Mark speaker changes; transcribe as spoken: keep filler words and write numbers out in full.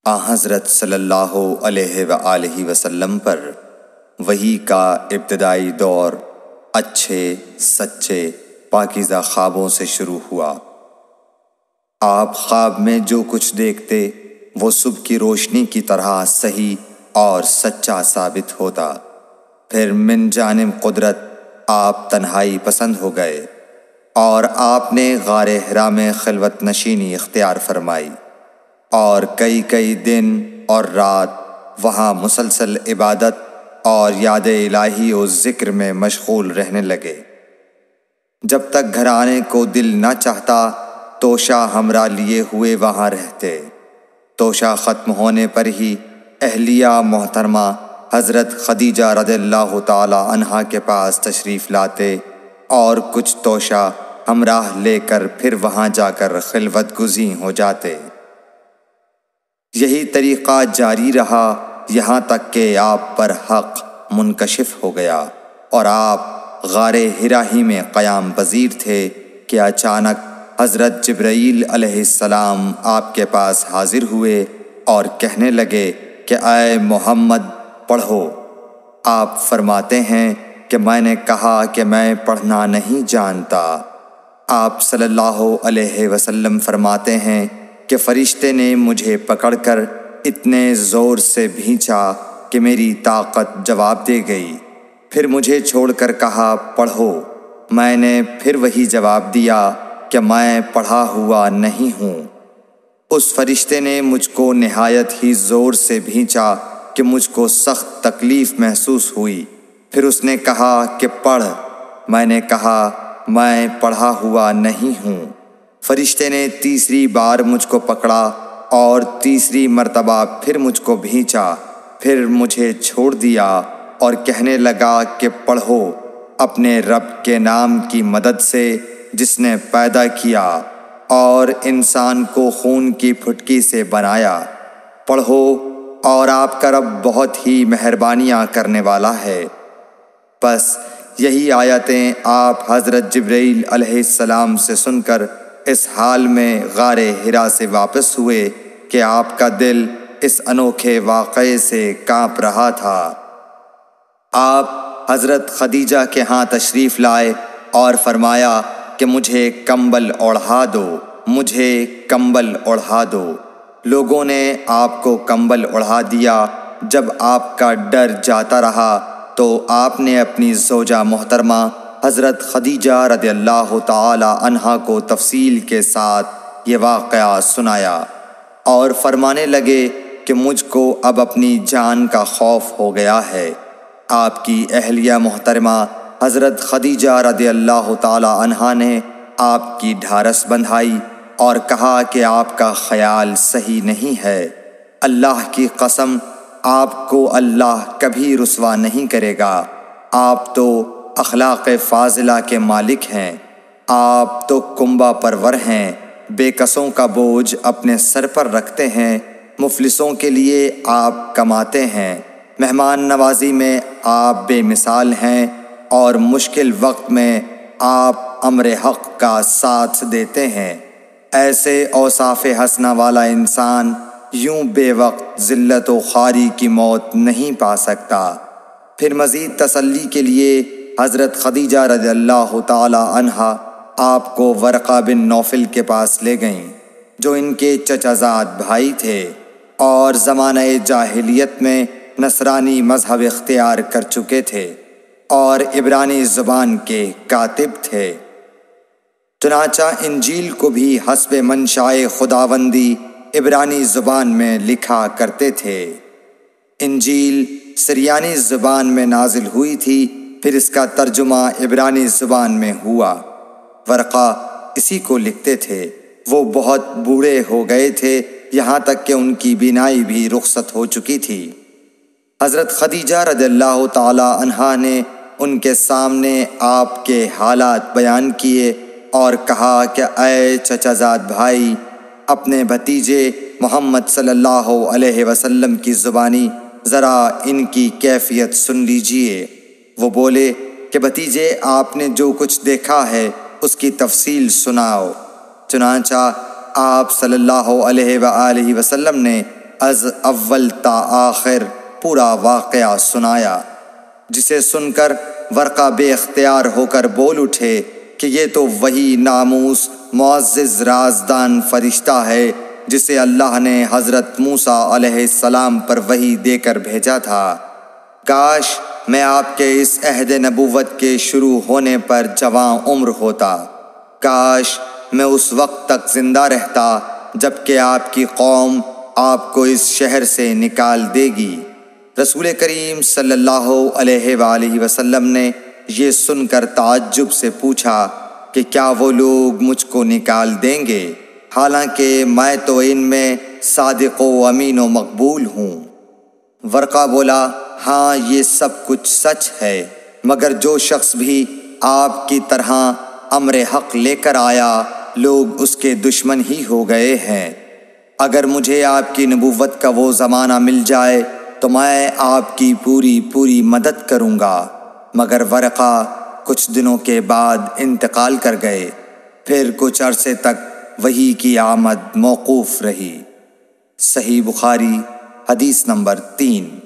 Speaker 1: آن حضرت صلی اللہ علیہ وآلہ وسلم پر وحی کا ابتدائی دور اچھے سچے پاکیزہ خوابوں سے شروع ہوا۔ آپ خواب میں جو کچھ دیکھتے وہ صبح کی روشنی کی طرح صحیح اور سچا ثابت ہوتا۔ پھر من جانب قدرت آپ تنہائی پسند ہو گئے اور آپ نے غار حرا میں خلوت نشینی اختیار فرمائی اور کئی کئی دن اور رات وہاں مسلسل عبادت اور یاد الہی و ذکر میں مشغول رہنے لگے۔ جب تک گھر آنے کو دل نہ چاہتا توشہ ہمراہ لیے ہوئے وہاں رہتے۔ توشہ ختم ہونے پر ہی اہلیہ محترمہ حضرت خدیجہ رضی اللہ تعالی عنہا کے پاس تشریف لاتے اور کچھ توشہ ہمراہ لے کر پھر وہاں جا کر خلوت گزین ہو جاتے۔ یہی طریقہ جاری رہا یہاں تک کہ آپ پر حق منکشف ہو گیا اور آپ غار حرا ہی میں قیام پذیر تھے کہ اچانک حضرت جبرائیل علیہ السلام آپ کے پاس حاضر ہوئے اور کہنے لگے کہ اے محمد پڑھو۔ آپ فرماتے ہیں کہ میں نے کہا کہ میں پڑھنا نہیں جانتا۔ آپ صلی اللہ علیہ وسلم فرماتے ہیں کہ فرشتے نے مجھے پکڑ کر اتنے زور سے بھینچا کہ میری طاقت جواب دے گئی۔ پھر مجھے چھوڑ کر کہا پڑھو۔ میں نے پھر وہی جواب دیا کہ میں پڑھا ہوا نہیں ہوں۔ اس فرشتے نے مجھ کو نہایت ہی زور سے بھینچا کہ مجھ کو سخت تکلیف محسوس ہوئی۔ پھر اس نے کہا کہ پڑھ۔ میں نے کہا میں پڑھا ہوا نہیں ہوں۔ فرشتے نے تیسری بار مجھ کو پکڑا اور تیسری مرتبہ پھر مجھ کو بھینچا۔ پھر مجھے چھوڑ دیا اور کہنے لگا کہ پڑھو اپنے رب کے نام کی مدد سے جس نے پیدا کیا اور انسان کو خون کی پھٹکی سے بنایا۔ پڑھو اور آپ کا رب بہت ہی مہربانیاں کرنے والا ہے۔ بس یہی آیتیں آپ حضرت جبرائیل علیہ السلام سے سن کر اس حال میں غار حرا سے واپس ہوئے کہ آپ کا دل اس انوکھے واقعے سے کانپ رہا تھا۔ آپ حضرت خدیجہ کے ہاں تشریف لائے اور فرمایا کہ مجھے کمبل اوڑھا دو، مجھے کمبل اوڑھا دو۔ لوگوں نے آپ کو کمبل اوڑھا دیا۔ جب آپ کا ڈر جاتا رہا تو آپ نے اپنی زوجہ محترمہ حضرت خدیجہ رضی اللہ تعالی عنہا کو تفصیل کے ساتھ یہ واقعہ سنایا اور فرمانے لگے کہ مجھ کو اب اپنی جان کا خوف ہو گیا ہے۔ آپ کی اہلیہ محترمہ حضرت خدیجہ رضی اللہ تعالی عنہا نے آپ کی ڈھارس بندھائی اور کہا کہ آپ کا خیال صحیح نہیں ہے۔ اللہ کی قسم آپ کو اللہ کبھی رسوا نہیں کرے گا۔ آپ تو اخلاق فاضلہ کے مالک ہیں۔ آپ تو کنبہ پرور ہیں، بے کسوں کا بوجھ اپنے سر پر رکھتے ہیں، مفلسوں کے لیے آپ کماتے ہیں، مہمان نوازی میں آپ بے مثال ہیں اور مشکل وقت میں آپ امر حق کا ساتھ دیتے ہیں۔ ایسے اوصاف حسنہ والا انسان یوں بے وقت ذلت و خواری کی موت نہیں پا سکتا۔ پھر مزید تسلی کے لیے حضرت خدیجہ رضی اللہ تعالی عنہا آپ کو ورقہ بن نوفل کے پاس لے گئیں جو ان کے چچا زاد بھائی تھے اور زمانہ جاہلیت میں نصرانی مذہب اختیار کر چکے تھے اور عبرانی زبان کے کاتب تھے۔ چنانچہ انجیل کو بھی حسب منشائے خداوندی عبرانی زبان میں لکھا کرتے تھے۔ انجیل سریانی زبان میں نازل ہوئی تھی، پھر اس کا ترجمہ عبرانی زبان میں ہوا۔ ورقہ اسی کو لکھتے تھے۔ وہ بہت بوڑھے ہو گئے تھے، یہاں تک کہ ان کی بینائی بھی رخصت ہو چکی تھی۔ حضرت خدیجہ رضی اللہ تعالی عنہا نے ان کے سامنے آپ کے حالات بیان کیے اور کہا کہ اے چچا زاد بھائی، اپنے بھتیجے محمد صلی اللہ علیہ وسلم کی زبانی ذرا ان کی کیفیت سن لیجئے۔ وہ بولے کہ بھتیجے آپ نے جو کچھ دیکھا ہے اس کی تفصیل سناؤ۔ چنانچہ آپ صلی اللہ علیہ وآلہ وسلم نے از اول تا آخر پورا واقعہ سنایا، جسے سن کر ورقہ بے اختیار ہو کر بول اٹھے کہ یہ تو وہی ناموس معزز رازدان فرشتہ ہے جسے اللہ نے حضرت موسیٰ علیہ السلام پر وحی دے کر بھیجا تھا۔ کاش میں آپ کے اس عہد نبوت کے شروع ہونے پر جواں عمر ہوتا، کاش میں اس وقت تک زندہ رہتا جب کہ آپ کی قوم آپ کو اس شہر سے نکال دے گی۔ رسول کریم صلی اللہ علیہ وآلہ وسلم نے یہ سن کر تعجب سے پوچھا کہ کیا وہ لوگ مجھ کو نکال دیں گے، حالانکہ میں تو ان میں صادق و امین و مقبول ہوں۔ ورقہ بولا، ہاں یہ سب کچھ سچ ہے، مگر جو شخص بھی آپ کی طرح امر حق لے کر آیا لوگ اس کے دشمن ہی ہو گئے ہیں۔ اگر مجھے آپ کی نبوت کا وہ زمانہ مل جائے تو میں آپ کی پوری پوری مدد کروں گا، مگر ورقہ کچھ دنوں کے بعد انتقال کر گئے، پھر کچھ عرصے تک وحی کی آمد موقوف رہی۔ صحیح بخاری حدیث نمبر تین۔